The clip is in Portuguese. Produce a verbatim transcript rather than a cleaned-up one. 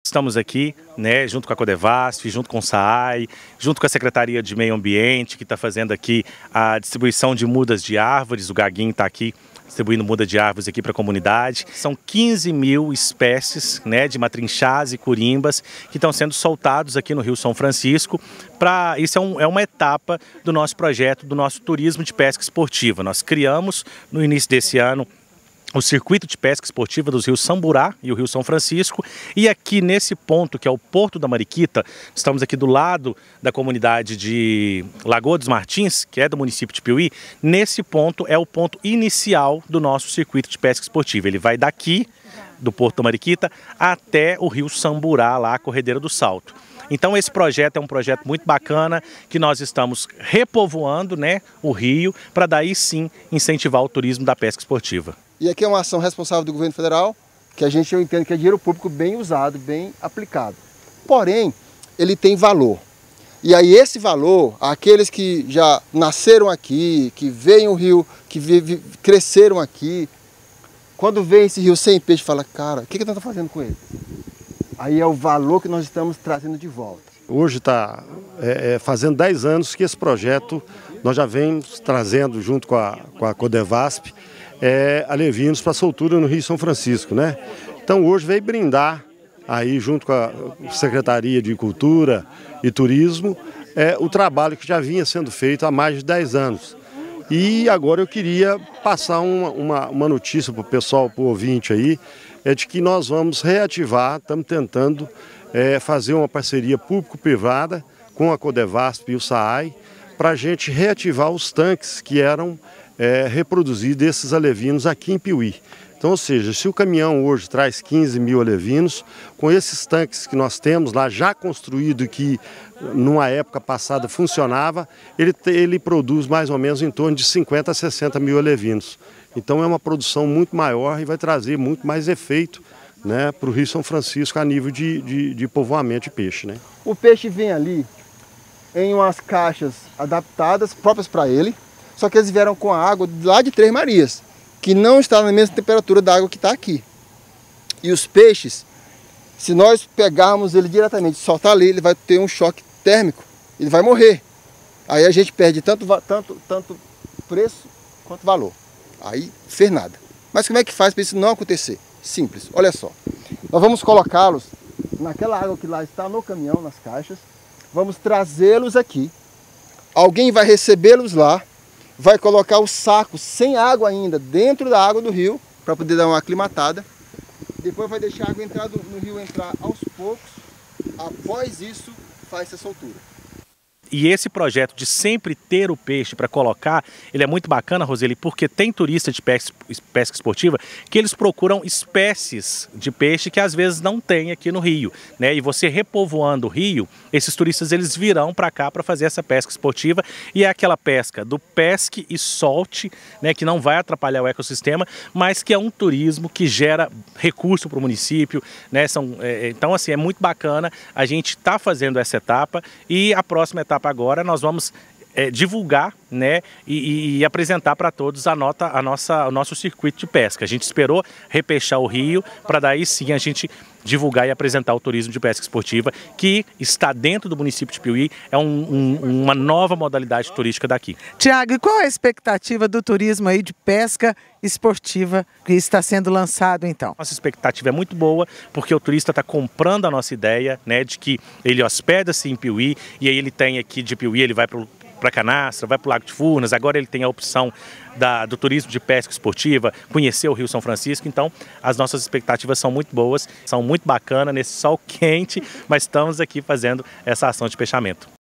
Estamos aqui, né, junto com a Codevasf, junto com o SAAI, junto com a Secretaria de Meio Ambiente, que está fazendo aqui a distribuição de mudas de árvores. O Gaguinho está aqui distribuindo muda de árvores aqui para a comunidade. São quinze mil espécies, né, de matrinchás e curimbas que estão sendo soltados aqui no Rio São Francisco. Pra, isso é, um, é uma etapa do nosso projeto, do nosso turismo de pesca esportiva. Nós criamos no início desse ano o circuito de pesca esportiva dos rios Samburá e o Rio São Francisco, e aqui nesse ponto, que é o Porto da Mariquita, estamos aqui do lado da comunidade de Lagoa dos Martins, que é do município de Piuí. Nesse ponto é o ponto inicial do nosso circuito de pesca esportiva. Ele vai daqui, do Porto da Mariquita, até o Rio Samburá, lá a Corredeira do Salto. Então esse projeto é um projeto muito bacana, que nós estamos repovoando, né, o rio, para daí sim incentivar o turismo da pesca esportiva. E aqui é uma ação responsável do governo federal, que a gente eu entendo que é dinheiro público bem usado, bem aplicado. Porém, ele tem valor. E aí esse valor, aqueles que já nasceram aqui, que veem o rio, que vive, cresceram aqui, quando vê esse rio sem peixe, fala, cara, o que que nós estamos fazendo com ele? Aí é o valor que nós estamos trazendo de volta. Hoje está é, é, fazendo dez anos que esse projeto nós já vemos trazendo junto com a, com a Codevasf, É, alevinos para soltura no Rio São Francisco, né? Então hoje veio brindar aí junto com a Secretaria de Cultura e Turismo é, o trabalho que já vinha sendo feito há mais de dez anos. E agora eu queria passar uma, uma, uma notícia para o pessoal, para o ouvinte aí, é de que nós vamos reativar, estamos tentando é, fazer uma parceria público-privada com a Codevasf e o SAAI para a gente reativar os tanques que eram É, reproduzir desses alevinos aqui em Piuí. Então, ou seja, se o caminhão hoje traz quinze mil alevinos, com esses tanques que nós temos lá já construído, que numa época passada funcionava, ele, ele produz mais ou menos em torno de cinquenta a sessenta mil alevinos. Então é uma produção muito maior e vai trazer muito mais efeito, né, para o Rio São Francisco a nível de, de, de povoamento de peixe, né? O peixe vem ali em umas caixas adaptadas, próprias para ele, só que eles vieram com a água lá de Três Marias, que não está na mesma temperatura da água que está aqui. E os peixes, se nós pegarmos ele diretamente, soltar ali, ele vai ter um choque térmico, ele vai morrer. Aí a gente perde tanto, tanto, tanto preço quanto valor. Aí fez nada. Mas como é que faz para isso não acontecer? Simples, olha só. Nós vamos colocá-los naquela água que lá está no caminhão, nas caixas. Vamos trazê-los aqui. Alguém vai recebê-los lá. Vai colocar o saco sem água ainda dentro da água do rio, para poder dar uma aclimatada. Depois vai deixar a água entrar no rio entrar aos poucos. Após isso, faz essa soltura. E esse projeto de sempre ter o peixe para colocar, ele é muito bacana, Roseli, porque tem turista de pesca, pesca esportiva que eles procuram espécies de peixe que às vezes não tem aqui no rio, né? E você repovoando o rio, esses turistas eles virão para cá para fazer essa pesca esportiva, e é aquela pesca do pesque e solte, né, que não vai atrapalhar o ecossistema, mas que é um turismo que gera recurso para o município, né? São, é, então assim, é muito bacana a gente estar tá fazendo essa etapa, e a próxima etapa agora nós vamos é, divulgar, né, e, e apresentar para todos a, nota, a nossa, o nosso circuito de pesca. A gente esperou repeixar o rio para daí sim a gente divulgar e apresentar o turismo de pesca esportiva, que está dentro do município de Piuí, é um, um, uma nova modalidade turística daqui. Tiago, e qual a expectativa do turismo aí de pesca esportiva que está sendo lançado então? Nossa expectativa é muito boa, porque o turista está comprando a nossa ideia, né, de que ele hospeda-se em Piuí, e aí ele tem aqui de Piuí, ele vai para o para Canastra, vai para o Lago de Furnas, agora ele tem a opção da, do turismo de pesca esportiva, conhecer o Rio São Francisco. Então as nossas expectativas são muito boas, são muito bacanas nesse sol quente, mas estamos aqui fazendo essa ação de peixamento.